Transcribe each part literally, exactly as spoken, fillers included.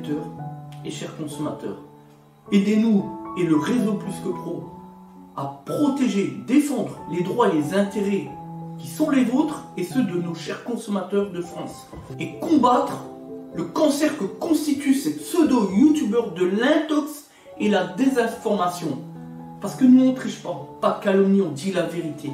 auditeurs et chers consommateurs, aidez-nous et le réseau Plus que Pro à protéger, défendre les droits et les intérêts qui sont les vôtres et ceux de nos chers consommateurs de France et combattre le cancer que constituent ces pseudo-youtubeurs de l'intox et la désinformation. Parce que nous on ne triche pas, pas de calomnie, on dit la vérité.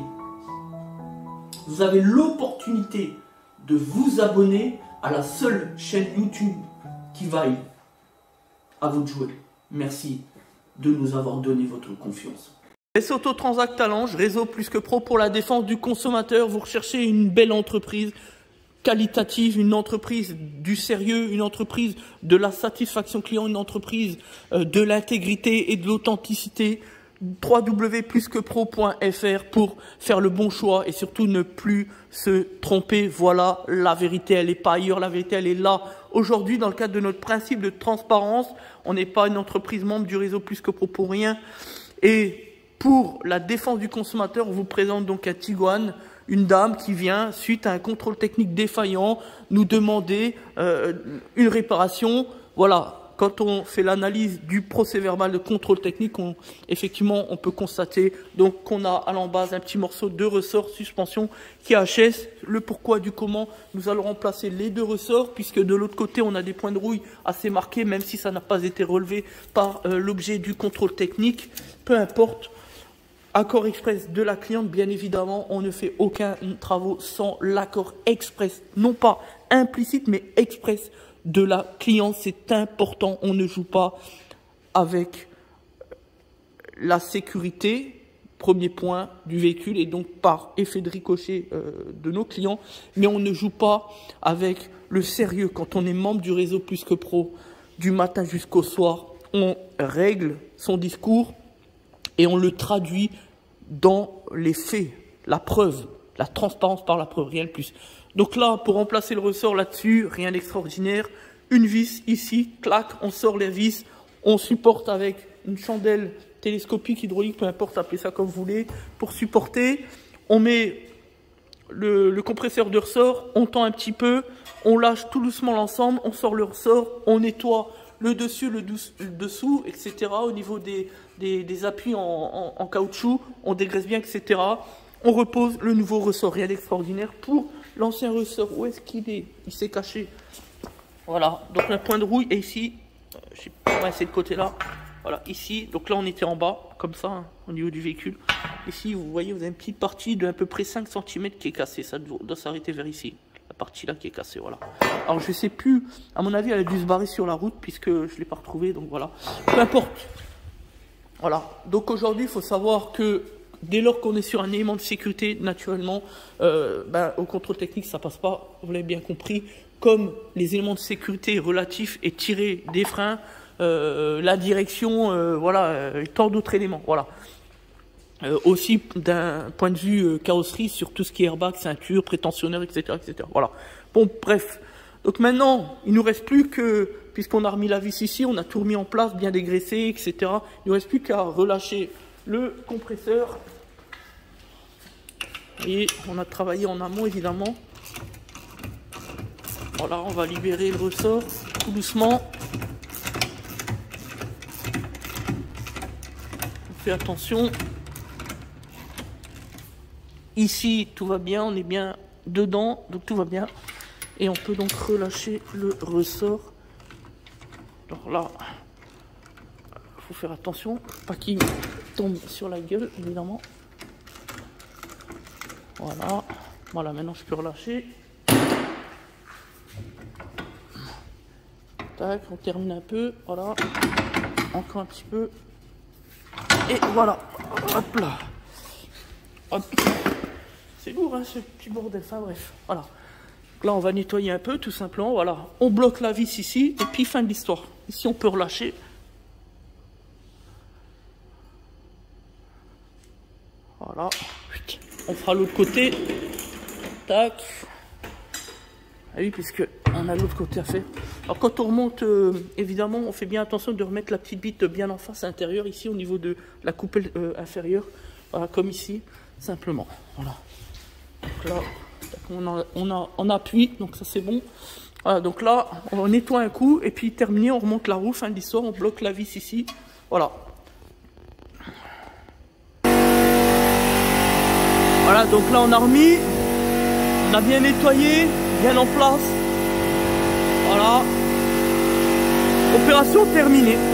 Vous avez l'opportunité de vous abonner à la seule chaîne YouTube qui vaille à vous de jouer. Merci de nous avoir donné votre confiance. S Auto Transact Talange, réseau Plus que Pro pour la défense du consommateur. Vous recherchez une belle entreprise qualitative, une entreprise du sérieux, une entreprise de la satisfaction client, une entreprise euh, de l'intégrité et de l'authenticité. w w w point plus que pro point f r pour faire le bon choix et surtout ne plus se tromper. Voilà, la vérité, elle n'est pas ailleurs, la vérité, elle est là. Aujourd'hui, dans le cadre de notre principe de transparence, on n'est pas une entreprise membre du réseau Plus que Pro pour rien. Et pour la défense du consommateur, on vous présente donc un Tiguan, une dame qui vient, suite à un contrôle technique défaillant, nous demander euh, une réparation. Voilà. Quand on fait l'analyse du procès-verbal de contrôle technique, on, effectivement, on peut constater donc qu'on a à l'embase un petit morceau de ressort suspension qui H S. Le pourquoi du comment, nous allons remplacer les deux ressorts puisque de l'autre côté, on a des points de rouille assez marqués, même si ça n'a pas été relevé par euh, l'objet du contrôle technique. Peu importe. Accord express de la cliente, bien évidemment, on ne fait aucun travaux sans l'accord express, non pas implicite, mais express de la cliente. C'est important, on ne joue pas avec la sécurité, premier point, du véhicule et donc par effet de ricochet euh, de nos clients, mais on ne joue pas avec le sérieux. Quand on est membre du réseau Plus que Pro, du matin jusqu'au soir, on règle son discours et on le traduit dans les faits, la preuve, la transparence par la preuve, rien de plus. Donc là, pour remplacer le ressort là-dessus, rien d'extraordinaire. Une vis ici, clac, on sort les vis, on supporte avec une chandelle télescopique, hydraulique, peu importe, appelez ça comme vous voulez, pour supporter. On met le, le compresseur de ressort, on tend un petit peu, on lâche tout doucement l'ensemble, on sort le ressort, on nettoie le dessus, le, douce, le dessous, et cetera. Au niveau des, des, des appuis en, en, en caoutchouc, on dégraisse bien, et cetera. On repose le nouveau ressort, rien d'extraordinaire. Pour l'ancien ressort, où est-ce qu'il est? Il s'est caché. Voilà, donc un point de rouille, et ici, euh, je sais pas, c'est le côté-là. Voilà, ici, donc là on était en bas, comme ça, hein, au niveau du véhicule. Ici, vous voyez, vous avez une petite partie de à peu près cinq centimètres qui est cassée. Ça doit, doit s'arrêter vers ici. La partie là qui est cassée, voilà. Alors je sais plus, à mon avis elle a dû se barrer sur la route puisque je ne l'ai pas retrouvée, donc voilà. Peu importe. Voilà, donc aujourd'hui il faut savoir que dès lors qu'on est sur un élément de sécurité, naturellement, euh, ben, au contrôle technique ça passe pas, vous l'avez bien compris. Comme les éléments de sécurité relatifs et tirés des freins, euh, la direction, euh, voilà, euh, tant d'autres éléments, voilà. Euh, aussi d'un point de vue euh, carrosserie sur tout ce qui est airbag, ceinture, prétensionneur, et cetera, et cetera. Voilà. Bon, bref. Donc maintenant, il nous reste plus que, puisqu'on a remis la vis ici, on a tout remis en place, bien dégraissé, et cetera. Il nous reste plus qu'à relâcher le compresseur. Et on a travaillé en amont, évidemment. Voilà, on va libérer le ressort tout doucement. On fait attention. Ici, tout va bien, on est bien dedans, donc tout va bien. Et on peut donc relâcher le ressort. Alors là, il faut faire attention, pas qu'il tombe sur la gueule, évidemment. Voilà, voilà, maintenant je peux relâcher. Tac, on termine un peu, voilà. Encore un petit peu. Et voilà, hop là. Hop. C'est lourd, hein, ce petit bordel. Enfin bref, voilà. Donc là, on va nettoyer un peu, tout simplement. Voilà, on bloque la vis ici, et puis fin de l'histoire. Ici, on peut relâcher. Voilà. On fera l'autre côté. Tac. Ah oui, puisque on a l'autre côté à faire. Alors quand on remonte, euh, évidemment, on fait bien attention de remettre la petite bite bien en face à l'intérieur, ici, au niveau de la coupelle euh, inférieure. Voilà, comme ici, simplement. Voilà. Donc là, on, a, on, a, on appuie, donc ça c'est bon. Voilà, donc là, on nettoie un coup, et puis terminé, on remonte la roue, fin de l'histoire, on bloque la vis ici. Voilà. Voilà, donc là, on a remis, on a bien nettoyé, bien en place. Voilà. Opération terminée.